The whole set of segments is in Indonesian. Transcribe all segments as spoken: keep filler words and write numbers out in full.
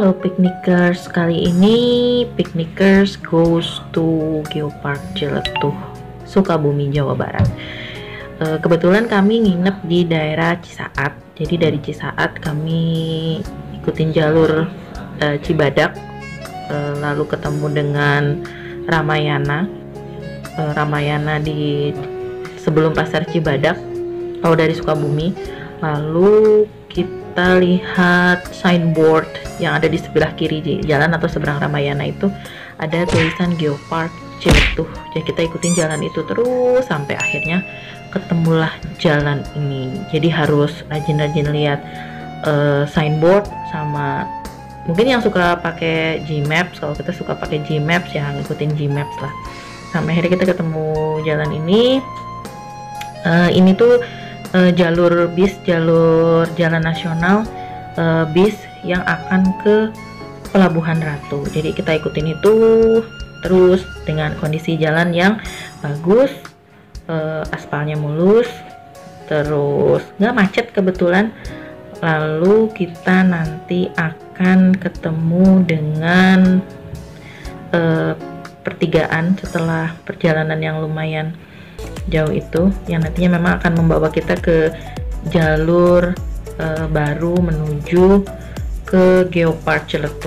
Halo piknikers, kali ini piknikers goes to Geopark Ciletuh, Sukabumi, Jawa Barat. E, kebetulan kami nginep di daerah Cisaat, jadi dari Cisaat kami ikutin jalur e, Cibadak, e, lalu ketemu dengan Ramayana, e, Ramayana di sebelum pasar Cibadak, kalau dari Sukabumi. Lalu kita lihat signboard yang ada di sebelah kiri di jalan atau seberang Ramayana, itu ada tulisan Geopark Ciletuh. Jadi kita ikutin jalan itu terus sampai akhirnya ketemulah jalan ini. Jadi harus rajin-rajin lihat uh, signboard, sama mungkin yang suka pakai Gmaps, kalau kita suka pakai Gmaps ya ngikutin Gmaps lah. Sampai akhirnya kita ketemu jalan ini. Uh, ini tuh Uh, jalur bis, jalur jalan nasional uh, bis yang akan ke Pelabuhan Ratu. Jadi kita ikutin itu terus dengan kondisi jalan yang bagus, uh, aspalnya mulus, terus nggak macet kebetulan. Lalu kita nanti akan ketemu dengan uh, pertigaan setelah perjalanan yang lumayan jauh itu, yang nantinya memang akan membawa kita ke jalur e, baru menuju ke Geopark Ciletuh.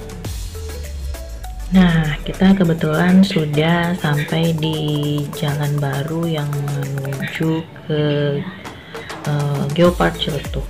Nah, kita kebetulan sudah sampai di jalan baru yang menuju ke e, Geopark Ciletuh.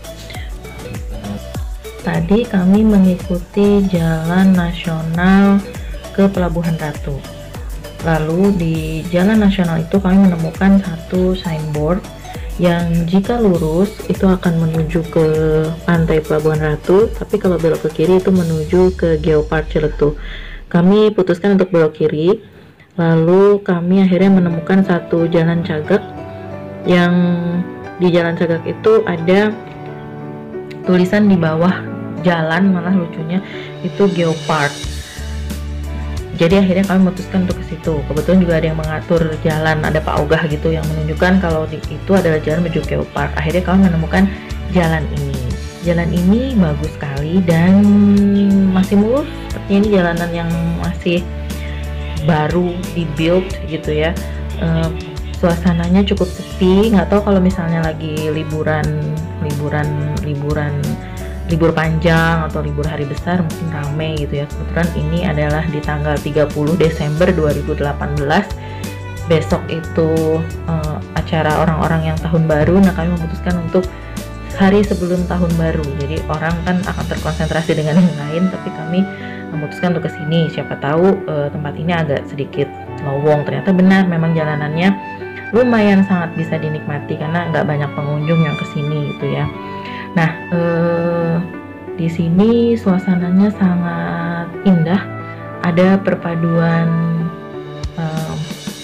Tadi kami mengikuti jalan nasional ke Pelabuhan Ratu. Lalu di jalan nasional itu kami menemukan satu signboard yang jika lurus itu akan menuju ke pantai Pelabuhan Ratu, tapi kalau belok ke kiri itu menuju ke Geopark Ciletuh. Kami putuskan untuk belok kiri, lalu kami akhirnya menemukan satu jalan cagak, yang di jalan cagak itu ada tulisan di bawah jalan, malah lucunya itu Geopark. Jadi akhirnya kami memutuskan untuk ke situ. Kebetulan juga ada yang mengatur jalan, ada Pak Ogah gitu yang menunjukkan kalau di, itu adalah jalan menuju Geopark. Akhirnya kami menemukan jalan ini. Jalan ini bagus sekali dan masih mulus. Sepertinya ini jalanan yang masih baru di-build gitu ya. E, suasananya cukup sepi. Nggak tahu kalau misalnya lagi liburan, liburan, liburan. libur panjang atau libur hari besar mungkin rame gitu ya. Kebetulan ini adalah di tanggal tiga puluh Desember dua ribu delapan belas. Besok itu uh, acara orang-orang yang tahun baru. Nah, kami memutuskan untuk hari sebelum tahun baru. Jadi orang kan akan terkonsentrasi dengan yang lain, tapi kami memutuskan untuk kesini. Siapa tahu uh, tempat ini agak sedikit lowong. Ternyata benar, memang jalanannya lumayan sangat bisa dinikmati karena nggak banyak pengunjung yang kesini gitu ya. Nah, eh, di sini suasananya sangat indah, ada perpaduan eh,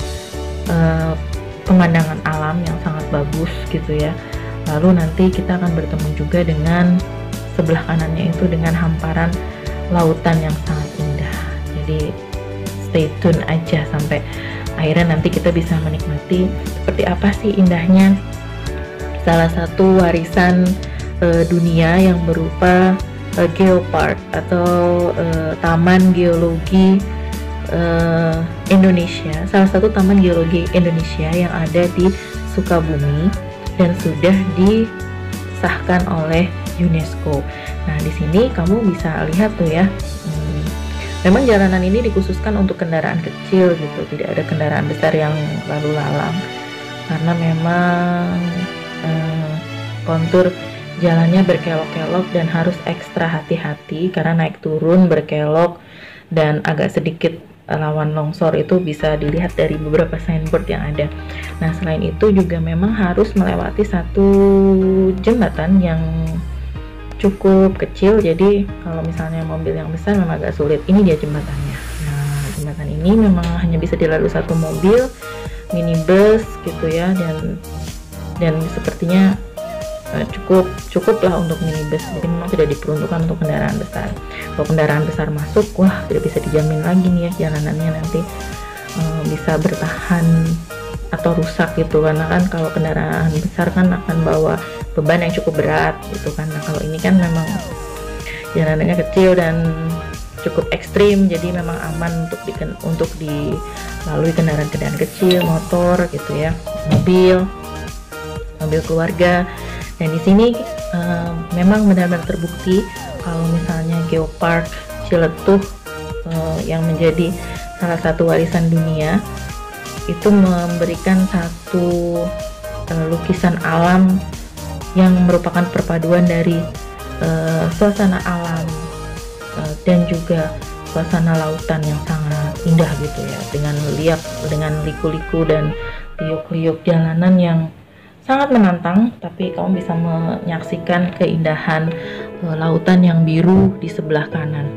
eh, pemandangan alam yang sangat bagus gitu ya. Lalu nanti kita akan bertemu juga dengan sebelah kanannya itu dengan hamparan lautan yang sangat indah. Jadi stay tune aja sampai akhirnya nanti kita bisa menikmati seperti apa sih indahnya salah satu warisan Uh, dunia yang berupa uh, Geopark atau uh, Taman Geologi uh, Indonesia, salah satu Taman Geologi Indonesia yang ada di Sukabumi dan sudah disahkan oleh UNESCO. Nah, di sini kamu bisa lihat tuh ya, hmm, memang jalanan ini dikhususkan untuk kendaraan kecil gitu, tidak ada kendaraan besar yang lalu lalang karena memang uh, kontur jalannya berkelok-kelok dan harus ekstra hati-hati karena naik turun berkelok dan agak sedikit rawan longsor. Itu bisa dilihat dari beberapa signboard yang ada. Nah, selain itu juga memang harus melewati satu jembatan yang cukup kecil, jadi kalau misalnya mobil yang besar memang agak sulit. Ini dia jembatannya. Nah, jembatan ini memang hanya bisa dilalui satu mobil, minibus gitu ya, dan dan sepertinya cukup cukup lah untuk minibus, jadi memang tidak diperuntukkan untuk kendaraan besar. Kalau kendaraan besar masuk, wah tidak bisa dijamin lagi nih ya jalanannya nanti um, bisa bertahan atau rusak gitu, karena kan kalau kendaraan besar kan akan bawa beban yang cukup berat gitu kan. Nah, kalau ini kan memang jalanannya kecil dan cukup ekstrim, jadi memang aman untuk di untuk dilalui kendaraan-kendaraan kecil, motor gitu ya, mobil, mobil keluarga. Dan di sini uh, memang benar-benar terbukti kalau misalnya Geopark Ciletuh uh, yang menjadi salah satu warisan dunia itu memberikan satu uh, lukisan alam yang merupakan perpaduan dari uh, suasana alam uh, dan juga suasana lautan yang sangat indah gitu ya, dengan liap, dengan liku-liku dan liuk-liuk jalanan yang sangat menantang, tapi kamu bisa menyaksikan keindahan uh, lautan yang biru di sebelah kanan.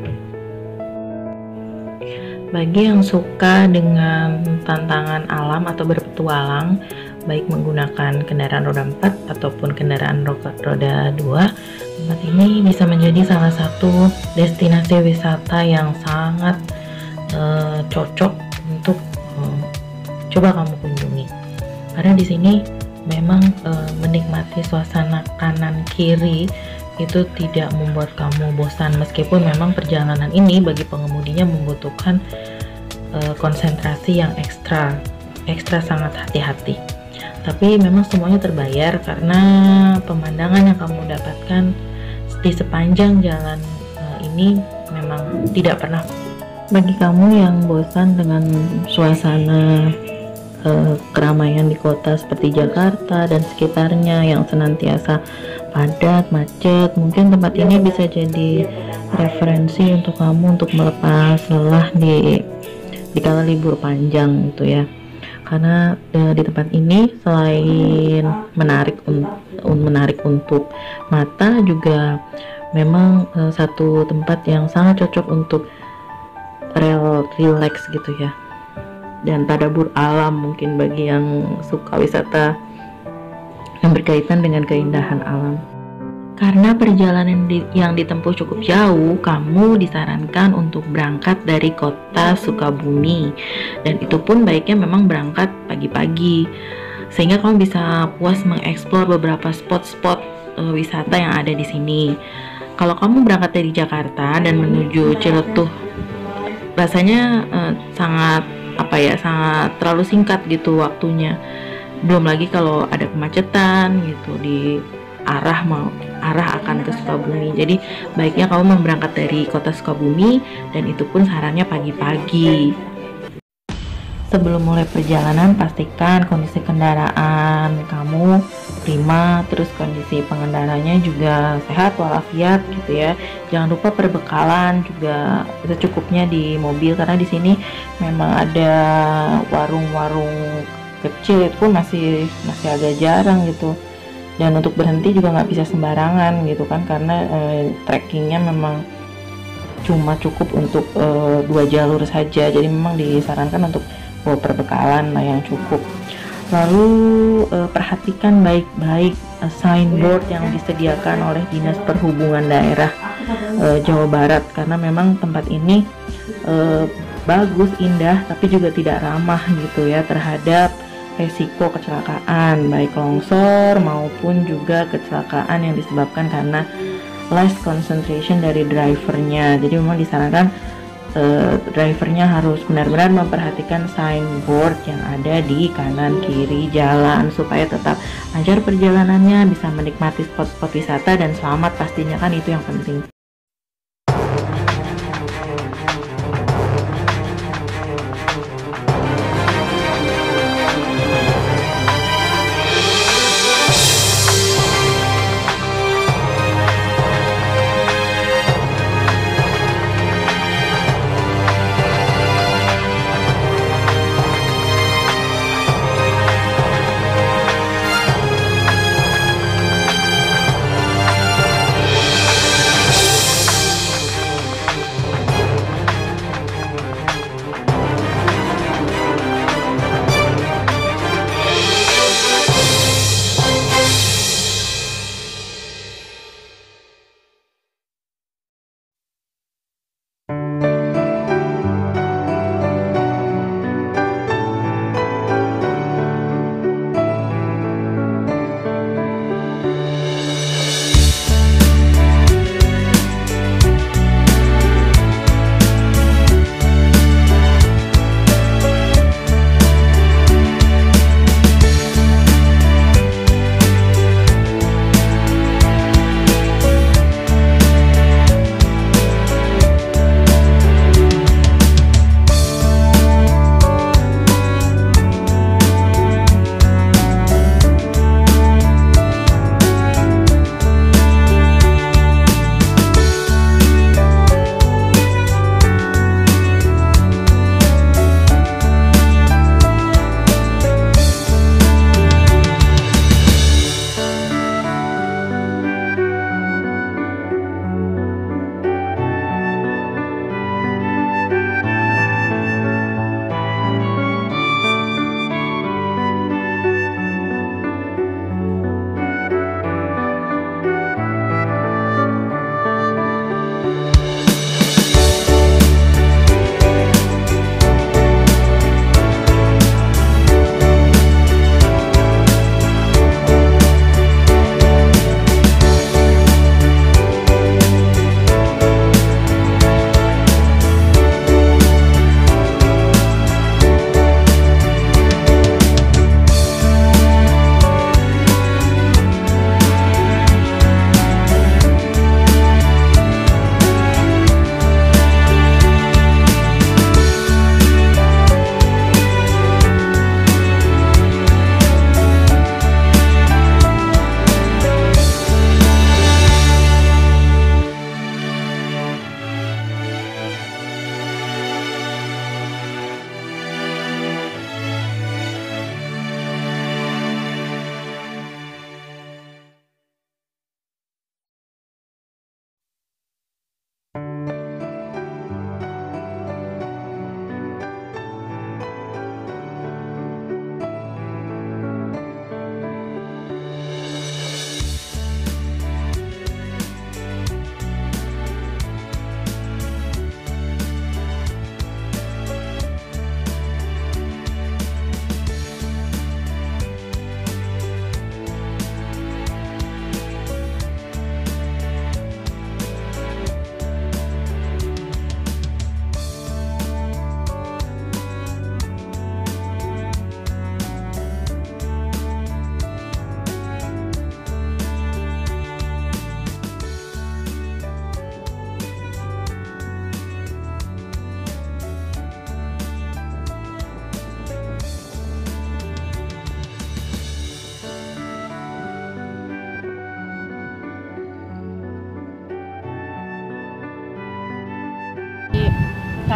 Bagi yang suka dengan tantangan alam atau berpetualang, baik menggunakan kendaraan roda empat ataupun kendaraan roda dua, tempat ini bisa menjadi salah satu destinasi wisata yang sangat uh, cocok untuk uh, coba kamu kunjungi. Karena di sini memang e, menikmati suasana kanan kiri itu tidak membuat kamu bosan, meskipun memang perjalanan ini bagi pengemudinya membutuhkan e, konsentrasi yang ekstra ekstra sangat hati-hati. Tapi memang semuanya terbayar karena pemandangan yang kamu dapatkan di sepanjang jalan e, ini memang tidak pernah. Bagi kamu yang bosan dengan suasana Uh, keramaian di kota seperti Jakarta dan sekitarnya yang senantiasa padat, macet, mungkin tempat ini bisa jadi referensi untuk kamu untuk melepas lelah di di kala libur panjang gitu ya. Karena uh, di tempat ini selain menarik un menarik untuk mata, juga memang uh, satu tempat yang sangat cocok untuk rel relax gitu ya, dan tadabur alam mungkin bagi yang suka wisata yang berkaitan dengan keindahan alam. Karena perjalanan di, yang ditempuh cukup jauh, kamu disarankan untuk berangkat dari kota Sukabumi, dan itu pun baiknya memang berangkat pagi-pagi sehingga kamu bisa puas mengeksplor beberapa spot-spot uh, wisata yang ada di sini. Kalau kamu berangkat dari Jakarta dan menuju Ciletuh, rasanya uh, sangat apa ya sangat terlalu singkat gitu waktunya, belum lagi kalau ada kemacetan gitu di arah mau arah akan ke Sukabumi. Jadi baiknya kamu berangkat dari kota Sukabumi, dan itu pun sarannya pagi-pagi. Sebelum mulai perjalanan, pastikan kondisi kendaraan kamu prima, terus kondisi pengendaranya juga sehat walafiat gitu ya. Jangan lupa perbekalan juga secukupnya di mobil, karena di sini memang ada warung-warung kecil itu pun masih masih agak jarang gitu. Dan untuk berhenti juga nggak bisa sembarangan gitu kan, karena eh, trekkingnya memang cuma cukup untuk eh, dua jalur saja. Jadi memang disarankan untuk bawa perbekalan lah yang cukup. Lalu eh, perhatikan baik-baik eh, signboard yang disediakan oleh Dinas Perhubungan Daerah eh, Jawa Barat, karena memang tempat ini eh, bagus, indah, tapi juga tidak ramah gitu ya terhadap resiko kecelakaan, baik longsor maupun juga kecelakaan yang disebabkan karena less concentration dari drivernya. Jadi memang disarankan Uh, drivernya harus benar-benar memperhatikan signboard yang ada di kanan kiri jalan supaya tetap lancar perjalanannya, bisa menikmati spot-spot wisata dan selamat pastinya, kan itu yang penting.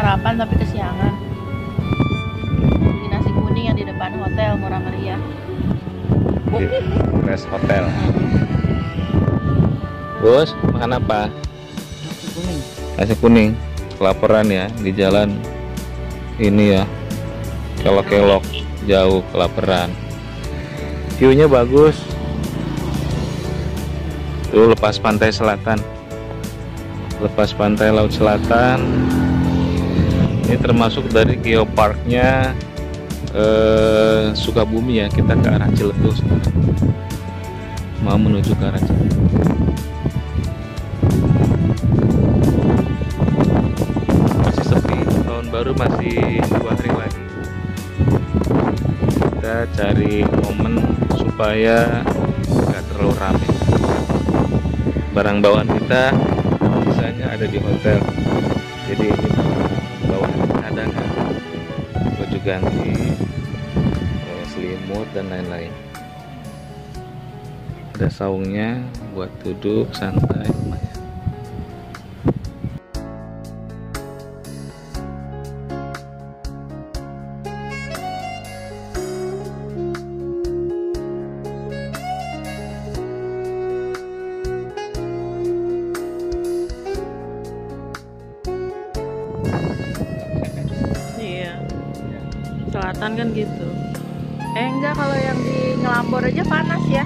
sarapan tapi kesiangan. Di nasi kuning yang di depan hotel murah meriah. Rest Hotel. Bos, makan apa? Nasi kuning. Nasi kuning. Kelaparan ya di jalan ini ya. Kelok-kelok jauh kelaparan. View-nya bagus. Tuh lepas pantai selatan. Lepas pantai laut selatan. Ini termasuk dari geoparknya eh, Sukabumi ya. Kita ke arah Ciletus. Mau menuju ke arah Ciletus. Masih sepi. Tahun baru masih dua hari lagi. Kita cari momen supaya nggak terlalu ramai. Barang bawaan kita sisanya ada di hotel, jadi ini bawaan cadangan, baju ganti, selimut dan lain-lain. Ada saungnya buat duduk santai lumayan. Selatan kan gitu. Eh enggak, kalau yang di Ngelambor aja panas ya.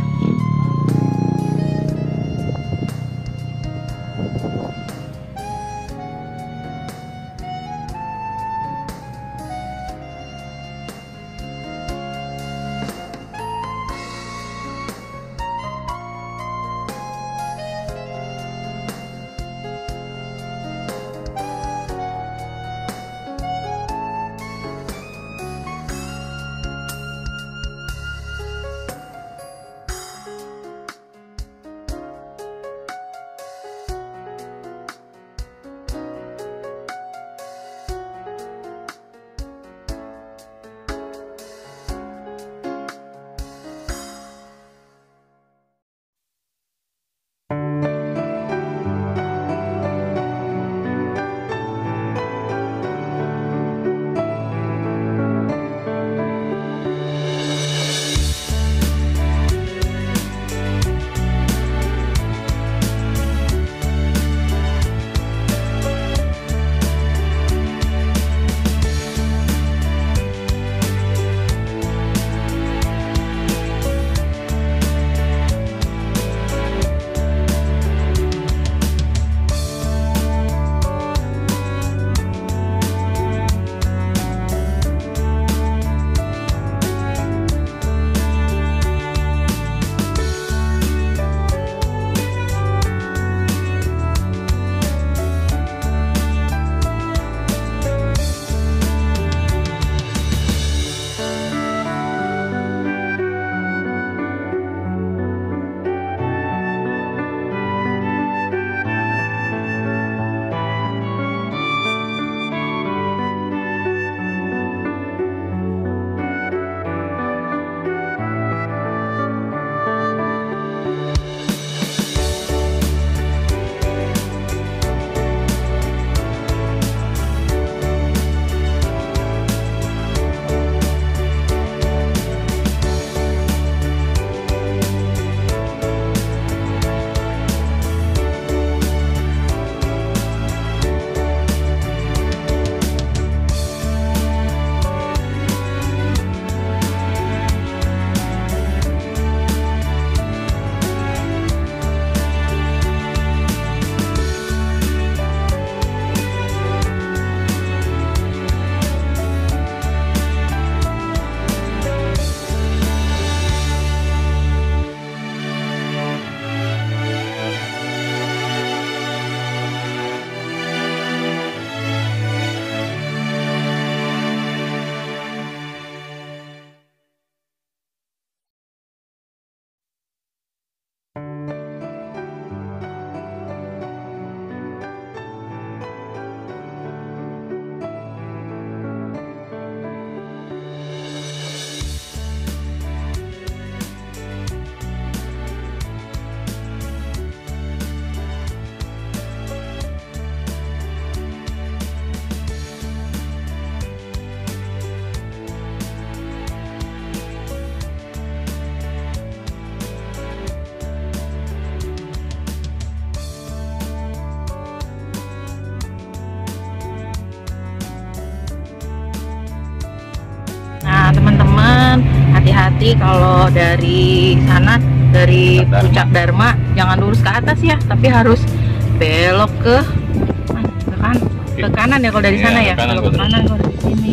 hati-hati kalau dari sana, dari Puncak Dharma, jangan lurus ke atas ya, tapi harus belok ke ke kan ke kanan ya kalau dari sana ya, kalau ke kanan kalau dari sini.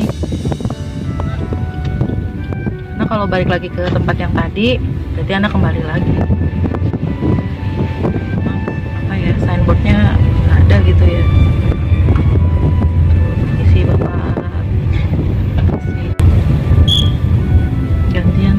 Nah kalau balik lagi ke tempat yang tadi, berarti Anda kembali lagi. Apa ya, signboardnya nggak ada gitu ya. Isi bapak, isi gantian.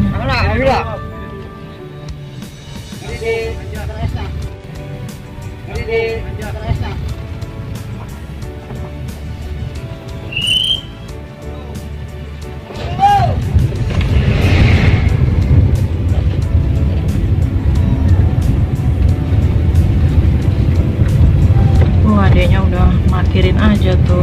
Oh, adeknya udah markirin aja tuh.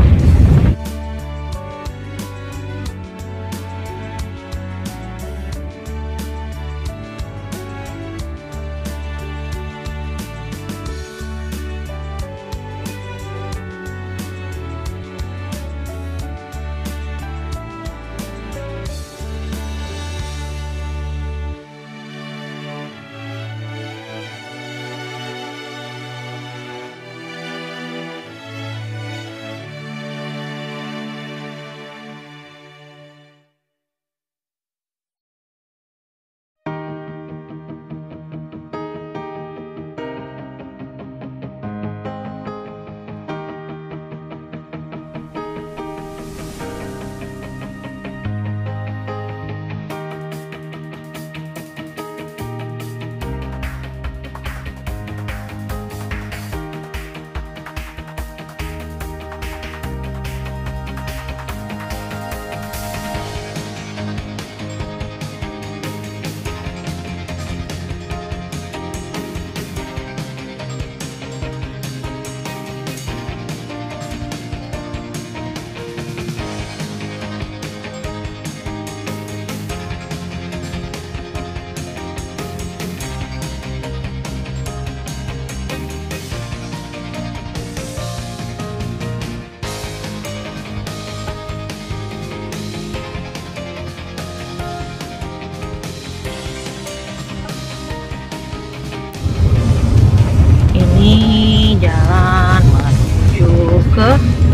Jalan menuju ke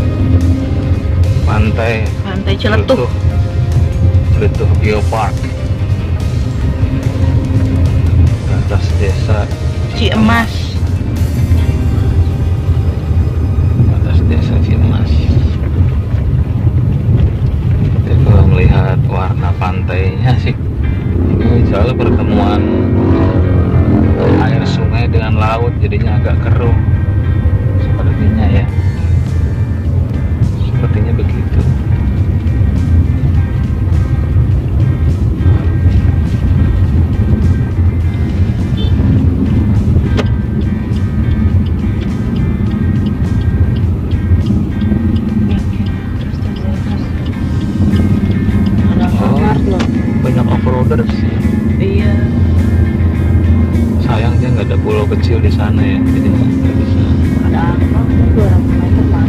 pantai pantai Ciletuh, Ciletuh Geopark, ke atas desa Ciemas, atas desa Ciemas. Jadi kalau melihat warna pantainya sih, ini selalu pertemuan air sungai dengan laut, jadinya agak keruh sepertinya ya, sepertinya begitu. Oh, banyak off-roaders. Iya. Sayang dia nggak ada pulau kecil di sana ya, jadi nggak bisa. Ada apa? dua ratus meter lah.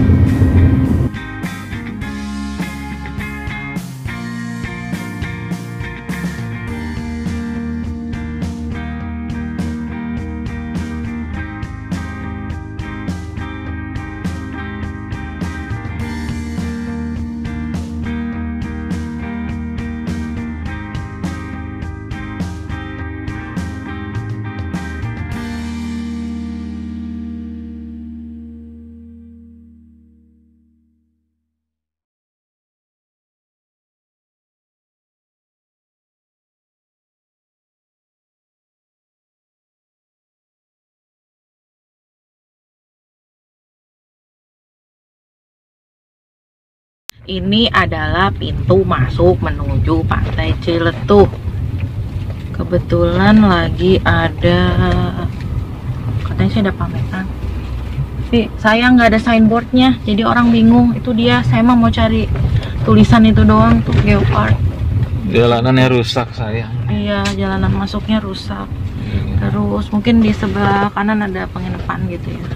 Ini adalah pintu masuk menuju pantai Ciletuh. Kebetulan lagi ada, katanya sih ada pameran. Tapi sayang nggak ada signboardnya, jadi orang bingung. Itu dia, saya mah mau cari tulisan itu doang tuh, Geopark. Jalanannya rusak sayang. Iya, jalanan masuknya rusak. Terus mungkin di sebelah kanan ada penginapan gitu ya.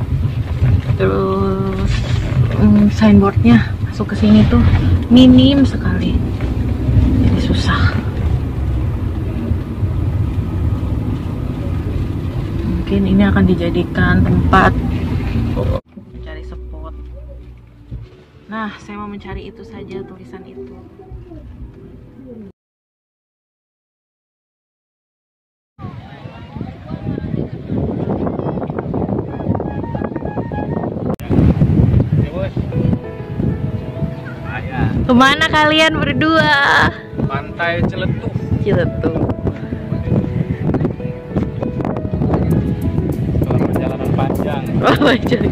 Terus hmm, signboardnya masuk ke sini tuh minim sekali, jadi susah. mungkin ini akan dijadikan tempat mencari spot. Nah, saya mau mencari itu saja, tulisan itu. Kemana kalian berdua? Pantai Celetuh. Celetuh. Perjalanan panjang. Oh, panjang.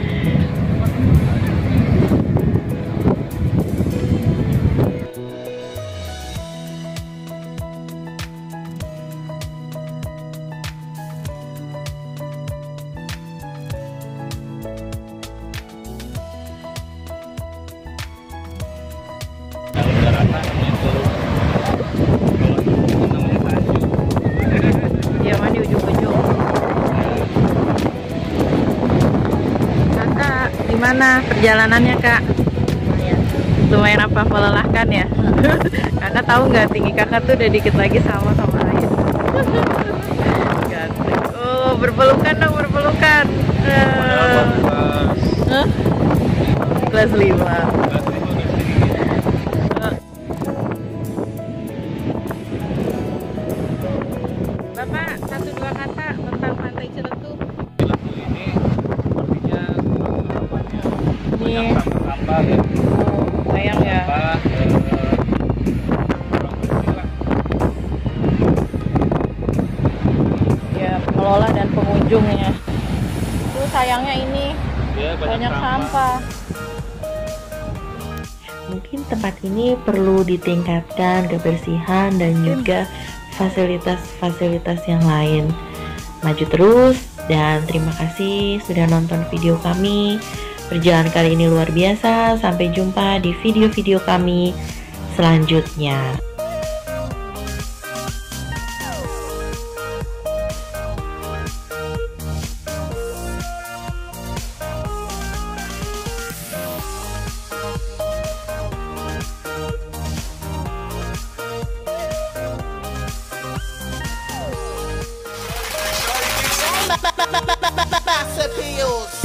Gimana perjalanannya, Kak? Lumayan. Lumayan apa, melelahkan ya? Kakak tahu nggak, tinggi kakak tuh udah dikit lagi sama sama ayah. Ganteng. Oh, berpelukan dong, berpelukan. Uh. Huh? Kelas lima. Bapak, satu dua kata tentang Pantai Celetuh. Yang sampah ya. Oh, sayang ya. Sampah, eh, ya, pengelola dan pengunjungnya. Itu sayangnya ini ya, banyak, banyak sampah. sampah. Mungkin tempat ini perlu ditingkatkan kebersihan dan juga fasilitas-fasilitas yang lain. Maju terus dan terima kasih sudah nonton video kami. Perjalanan kali ini luar biasa. Sampai jumpa di video-video kami selanjutnya. Massive heels.